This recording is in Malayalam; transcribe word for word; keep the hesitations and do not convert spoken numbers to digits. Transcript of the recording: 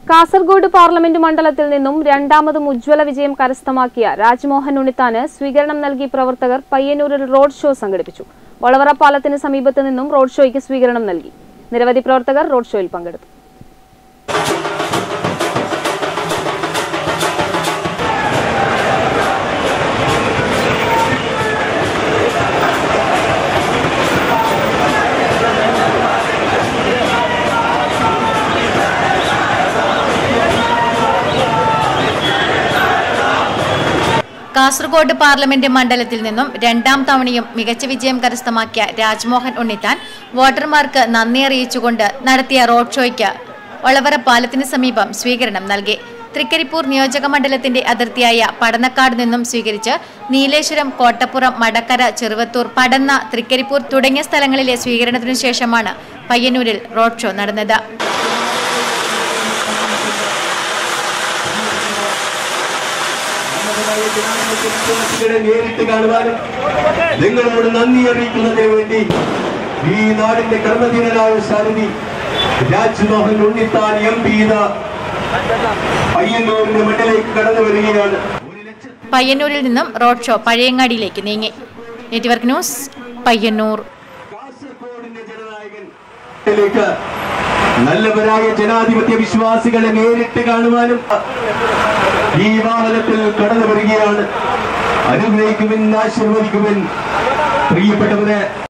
കാസർഗോഡ് പാർലമെന്റ് മണ്ഡലത്തിൽ നിന്നും രണ്ടാമതും ഉജ്ജ്വല വിജയം കരസ്ഥമാക്കിയ രാജ്മോഹൻ ഉണ്ണിത്താന് സ്വീകരണം നൽകി പ്രവർത്തകർ പയ്യന്നൂരിൽ റോഡ് ഷോ സംഘടിപ്പിച്ചു. ഒളവറ പാലത്തിന് സമീപത്ത് നിന്നും റോഡ് ഷോയ്ക്ക് സ്വീകരണം നൽകി. നിരവധി പ്രവർത്തകർ റോഡ് ഷോയിൽ പങ്കെടുത്തു. കാസർഗോഡ് പാർലമെന്റ് മണ്ഡലത്തിൽ നിന്നും രണ്ടാം തവണയും മികച്ച വിജയം കരസ്ഥമാക്കിയ രാജ്മോഹൻ ഉണ്ണിത്താൻ വോട്ടർമാർക്ക് നന്ദി അറിയിച്ചുകൊണ്ട് നടത്തിയ റോഡ് ഷോയ്ക്ക് ഒളവറ പാലത്തിന് സമീപം സ്വീകരണം നൽകി. തൃക്കരിപ്പൂർ നിയോജക മണ്ഡലത്തിന്റെ അതിർത്തിയായ പടന്നക്കാട് നിന്നും സ്വീകരിച്ച് നീലേശ്വരം, കോട്ടപ്പുറം, മടക്കര, ചെറുവത്തൂർ, പടന്ന, തൃക്കരിപ്പൂർ തുടങ്ങിയ സ്ഥലങ്ങളിലെ സ്വീകരണത്തിനു ശേഷമാണ് പയ്യന്നൂരിൽ റോഡ് ഷോ നടന്നത്. നേരിട്ട് കാണുവാനും നിങ്ങളോട് നന്ദി അറിയിക്കുന്നതിന് വേണ്ടി ഈ നാടിന്റെ കർമ്മധീരനായ സാരഥി രാജ്മോഹൻ ഉണ്ണിത്താൻ എം പി പയ്യന്നൂരിന്റെ മണ്ഡലത്തിലേക്ക് കടന്നു വരികയാണ്. പയ്യന്നൂരിൽ നിന്നും റോഡ് ഷോ പഴയങ്ങാടിയിലേക്ക് നീങ്ങി. Network news, Payyanur. കാസർഗോഡിന്റെ ജനനായകൻ നല്ലവരായ ജനാധിപത്യ വിശ്വാസികളെ നേരിട്ട് കാണുവാനും ഈ വാഹനത്തിൽ കടന്നു വരികയാണ്. അനുഗ്രഹിക്കുമെന്ന് ആശീർവദിക്കുമെന്ന് പ്രിയപ്പെട്ടവരെ.